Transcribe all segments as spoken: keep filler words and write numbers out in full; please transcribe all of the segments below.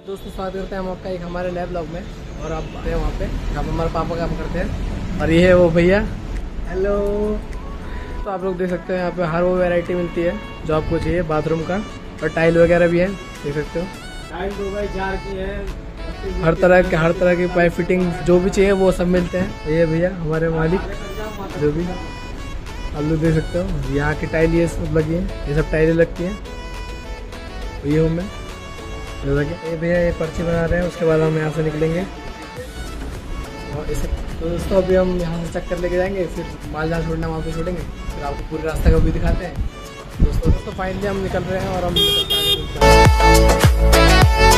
दोस्तों स्वागत करते हैं हम आपका एक हमारे नए ब्लॉग में। और आप आए हैं वहाँ पे जहाँ पर हमारे पापा काम करते हैं और ये है वो भैया। हेलो। तो आप लोग देख सकते हो यहाँ पे हर वो वैरायटी मिलती है जो आपको चाहिए बाथरूम का, और टाइल वगैरह भी है, देख सकते हो। टाइल दो बाई चार की है, हर तरह के हर तरह की पाइप फिटिंग जो भी चाहिए वो सब मिलते हैं। ये भैया हमारे मालिक जो भी आप लोग देख सकते हो, यहाँ की टाइल ये सब लगी है, ये सब टाइलें लगती हैं। ये हूँ मैं, ये भैया ये पर्ची बना रहे हैं, उसके बाद हम यहाँ से निकलेंगे। और इसे तो दोस्तों अभी हम यहाँ से चक्कर लेके जाएंगे, फिर माल जहाँ छोड़ना वहाँ पे छोड़ेंगे, फिर आपको पूरे रास्ते का भी दिखाते हैं। दोस्तों दोस्तों फाइनली हम निकल रहे हैं और हम निकलते हैं।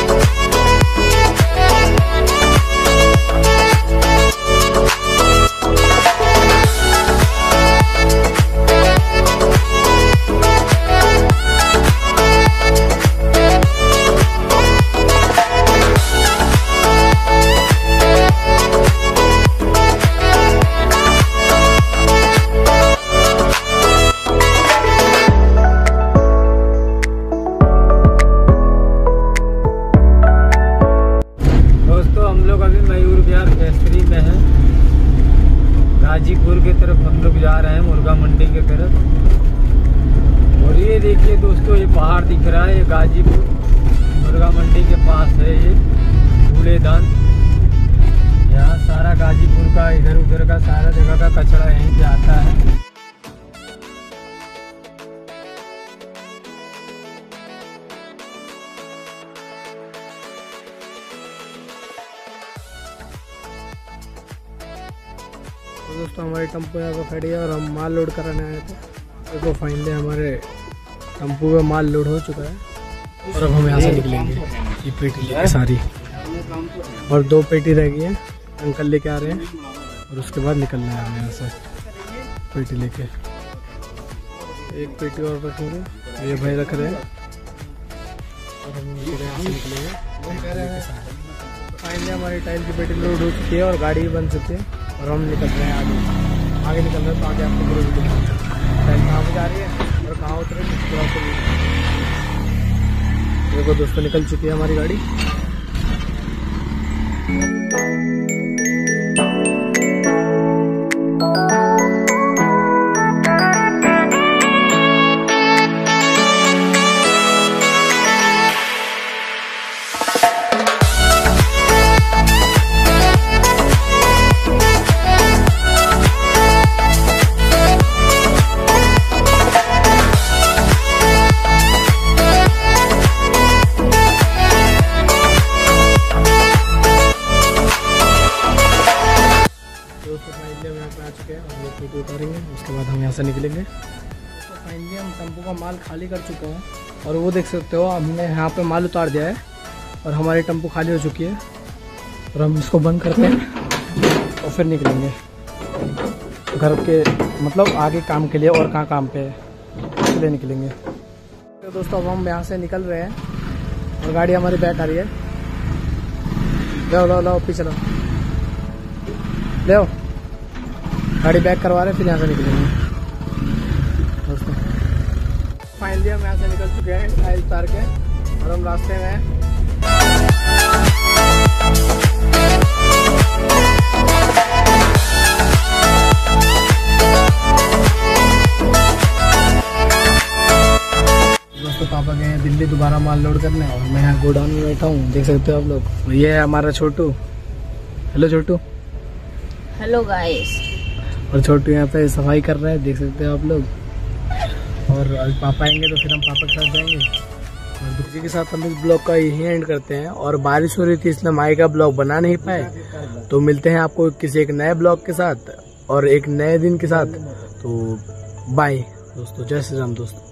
गाजीपुर की तरफ हम लोग जा रहे हैं, मुर्गा मंडी की तरफ। और ये देखिए दोस्तों, ये पहाड़ दिख रहा है, ये गाजीपुर मुर्गा मंडी के पास है। ये कूड़ेदान, यहाँ सारा गाजीपुर का इधर उधर का सारा जगह का कचरा यहीं पे आता है। तो दोस्तों हमारी टम्पो यहाँ पर खड़ी है और हम माल लोड कराने आए थे। देखो फाइनली हमारे टम्पो में माल लोड हो चुका है और अब हम यहाँ से निकलेंगे। ये पेटी लेके सारी, और दो पेटी रह गई है, अंकल लेके आ रहे हैं और उसके बाद निकलना है हमें यहाँ से पेटी लेके। एक पेटी और रखेंगे, ये भाई रख रहे हैं और हम यहाँ से निकलेंगे। फाइनली हमारी टाइल की पेटी लोड हो चुकी है और गाड़ी भी बन चुकी है और हम निकल रहे हैं आगे आगे निकल रहे हैं। तो आगे आपको पूरा वीडियो टाइम कहाँ पे जा रही है और कहाँ उतरे पूरा आपको देखो। दोस्तों निकल चुकी है हमारी गाड़ी। उतारेंगे, उसके बाद हम यहाँ से निकलेंगे। तो फाइनली हम टेम्पो का माल खाली कर चुके हैं और वो देख सकते हो हमने यहाँ पे माल उतार दिया है और हमारी टेम्पो खाली हो चुकी है। और हम इसको बंद करते हैं और फिर निकलेंगे घर के, मतलब आगे काम के लिए। और कहाँ काम पे है उसके लिए निकलेंगे। तो दोस्तों अब हम यहाँ से निकल रहे हैं और गाड़ी हमारी बैक आ रही है। लो लो लो पीछे लो, ले गाड़ी बैक करवा रहे हैं, फिर यहाँ से निकलेंगे दोस्तों। फाइनली हम यहाँ से निकल चुके हैं टाइल उतार के और हम रास्ते में हैं। दोस्तों पापा गए हैं दिल्ली दोबारा माल लोड करने और मैं यहाँ गोडाउन में बैठा हूँ, देख सकते हो आप लोग। ये है हमारा Chhotu. Hello Chhotu. Hello guys. और छोटू यहाँ पे सफाई कर रहे हैं, देख सकते हो आप लोग। और आज पापा आएंगे तो फिर हम पापा के साथ जाएंगे। और दूसरे के साथ हम इस ब्लॉग का यही एंड करते हैं। और बारिश हो रही थी इसलिए माई का ब्लॉग बना नहीं पाए, तो मिलते हैं आपको किसी एक नए ब्लॉग के साथ और एक नए दिन के साथ। तो बाय दोस्तों, जय श्री राम दोस्तों।